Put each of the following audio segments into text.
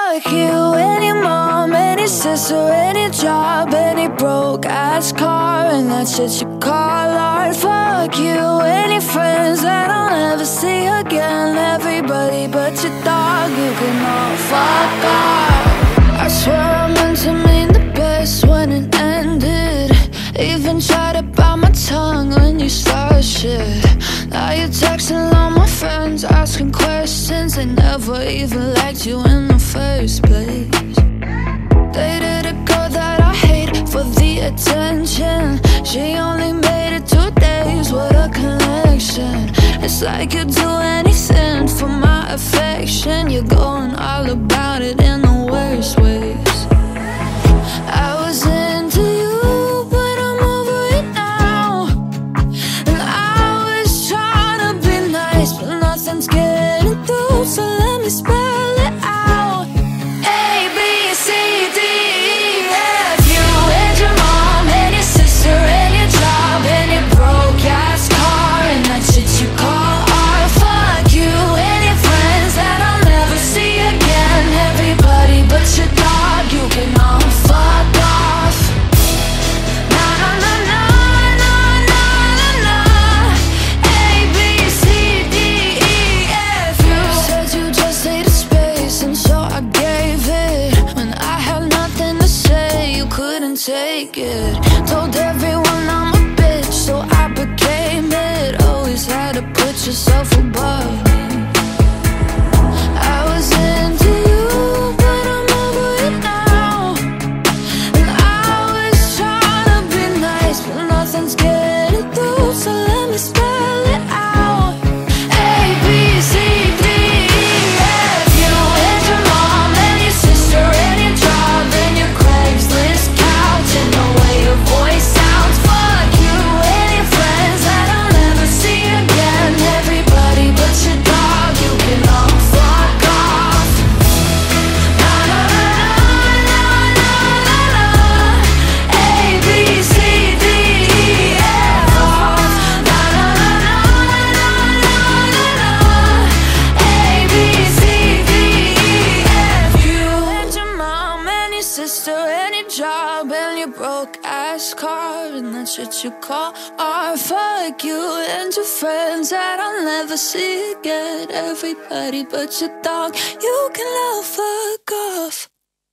Fuck you and your mom and your sister and your job and your broke ass car and that shit you call art. Fuck you and your friends that I'll never see again. Everybody but your dog, you can all fuck off. I swear I meant to mean the best when it ended. Even tried to bite my tongue when you started shit. Now you're texting all my friends, asking questions. They never even liked you in the first place. Dated a girl that I hate for the attention. She only made it 2 days, what a connection. It's like you'd do anything for my affection. You're going all about it in the worst ways. I was into you, but I'm over it now. And I was trying to be nice, but nothing's getting through. So let me spell it out. A, B, C, D, E, F. You and your mom and your sister and your job and your broke ass car and that shit you call art. Fuck you and your friends that I'll never see again. Everybody but your dog, you can all fuck off. Na na na na na na na na. A, B, C, D, E, F. You said you just needed space, and so I gave it. When I had nothing to say, you couldn't take it. Told everyone I'm a bitch, so I became it. Always had to put yourself above me. I was into you, but I'm over it now. And I was trying to be nice, but nothing's getting through. So let me spell it out. A, B, C, D, E, F. You and your mom and your sister and your job and your Craigslist couch and the way your voice sounds. Fuck you and your friends that I'll never see again. Everybody but your dog, you can all fuck off. Na na na na na na na. A, B, C, D, E, F. Na na na na na na na na. A, B, C, D, E, F. You and your mom and your sister and your job and your broke ass car and that shit you call art. Fuck you and your friends that I'll never see again. Everybody but your dog, you can all fuck off.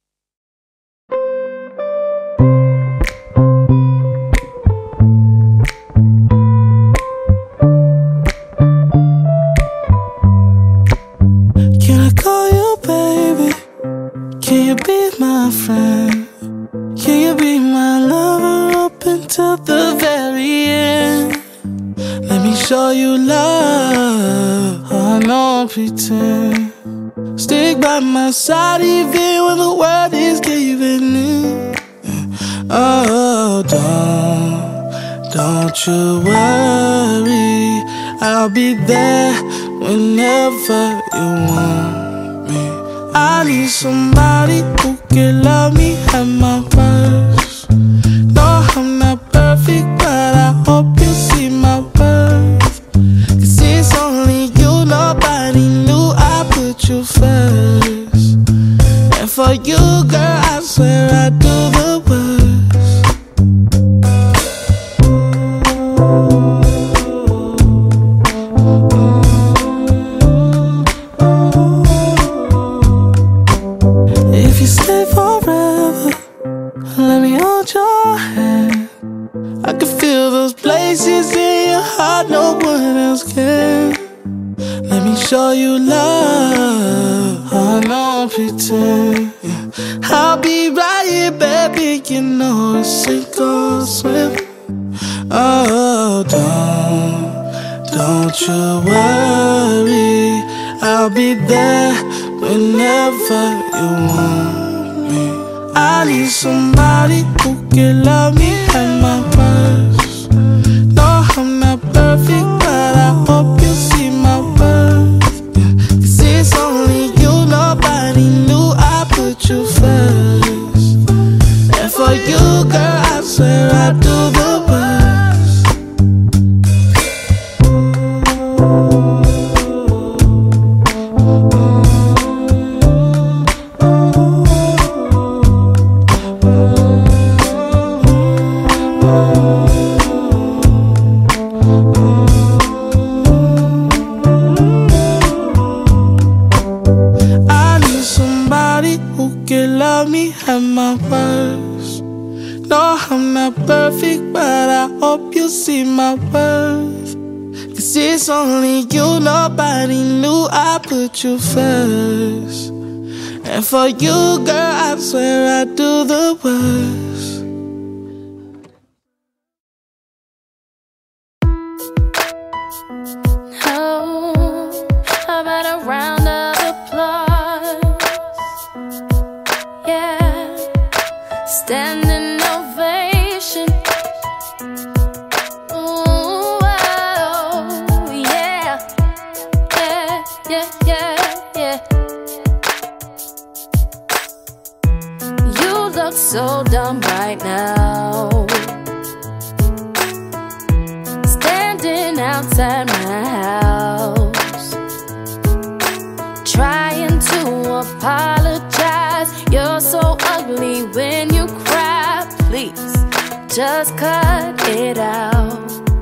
Can I call you baby? Can you be my friend? Can you be my lover up until the very end? Let me show you love, oh, no pretend. Stick by my side even when the world is giving in. Oh, don't you worry, I'll be there whenever you want me. I need somebody who can love me at my worst. No, I'm not perfect, but I hope you see my worth. 'Cause it's only you, nobody knew I put you first. And for you, girl, I swear I do the worst. If you stay forever, let me hold your hand. I can feel those places in your heart no one else can. Let me show you love, oh, no pretend. I'll be right here, baby, you know it's sink or swim. Oh, don't you worry, I'll be there whenever you want me. I need somebody who can love me at my worst. No, I'm not perfect, but I hope you see my worth. 'Cause it's only you, nobody knew I put you first. And for you, girl, I swear I do the worst. can love me at my worst. No, I'm not perfect, but I hope you see my worth. 'Cause it's only you, nobody knew I put you first. And for you, girl, I swear I do the worst. Oh, how about a round of applause? Yeah, standing ovation. Ooh, oh, yeah, yeah, yeah, yeah, yeah. You look so dumb right now, standing outside my house, trying to apologize. You're so ugly when you cry. Please, just cut it out.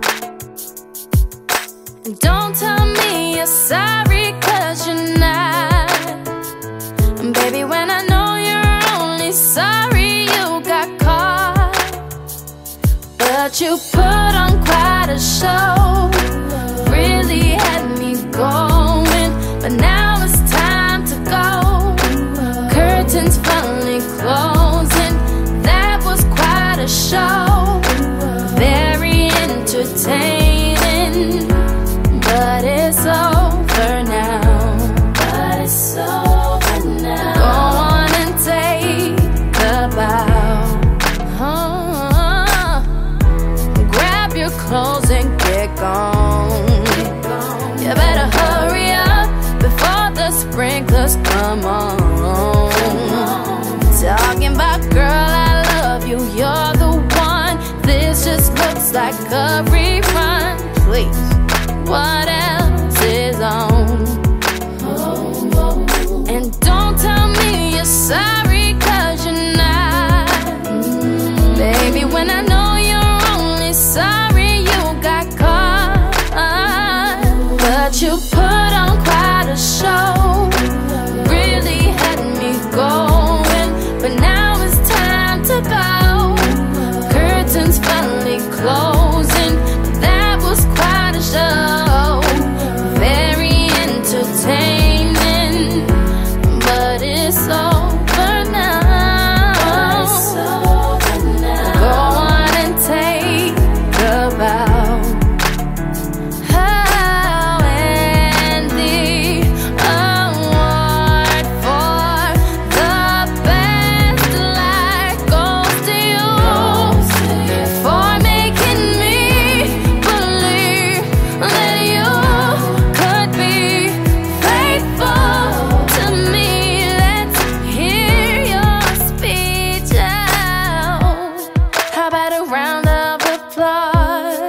And don't tell me you're sorry, 'cause you're not. And baby, when I know you're only sorry you got caught, but you put on quite a show, really had me going. But now it's time to go, curtains finally closing. That was quite a show, very entertaining. But it's over now, but it's over now. Go on and take a bow. Grab your clothes and get gone. You better hurry up before the sprinklers come on. Talking about, girl, I love you, you're the one. This just looks like a rerun. Please, what else is on? And don't tell me you're sorry, 'cause you're not. Baby, when I know you're only sorry you got caught, but you put on quite a show, really had me going. But now it's time to go, curtains finally closing. That was quite a show, very entertaining. But it's over now, go on and take a bow. Oh, and the award for the best life goes to you, for making me believe that you could be faithful to me. Let's hear your speech out. How about a round of applause?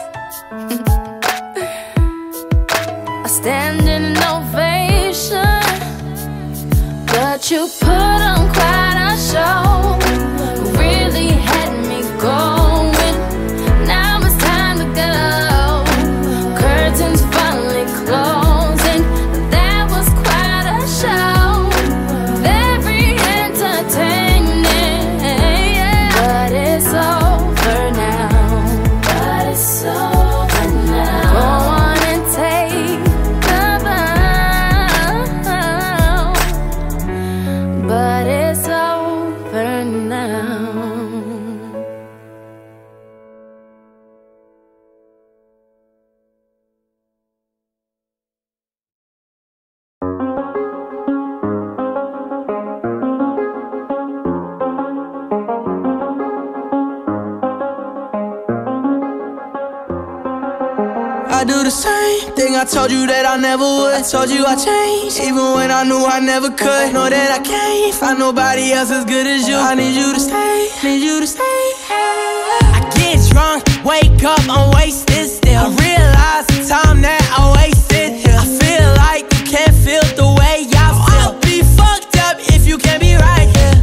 A standing ovation, but you put on quite a show, really had me going. Now it's time to go, curtains finally closing. That was quite a show, very entertaining. But it's over now, but it's over now. Go on and take the bow, but it's over now. I do the same thing I told you that I never would. I told you I changed, even when I knew I never could. Know that I can't find nobody else as good as you. I need you to stay, need you to stay. I get drunk, wake up, I'm wasted still. I realize the time that I wasted here. I feel like you can't feel the way I feel. I'll be fucked up if you can't be right here.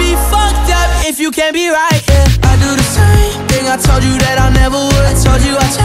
You can't be right, yeah. I do the same thing I told you that I never would. I told you I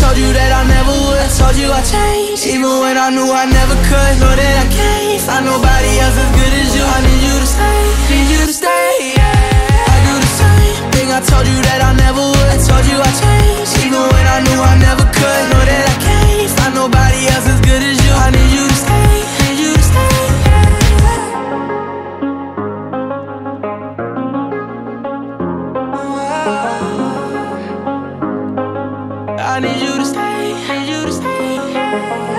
told you that I never would. I told you I changed, even when I knew I never could. Know that I can't find nobody else as good as you. I need you to stay, need you to stay, yeah. I do the same thing, I told you that I never would. I told you I changed, even when I knew I never could. Know that I can't find nobody else as good as you. I need you to stay, need you to stay, I need you to stay, need you to stay.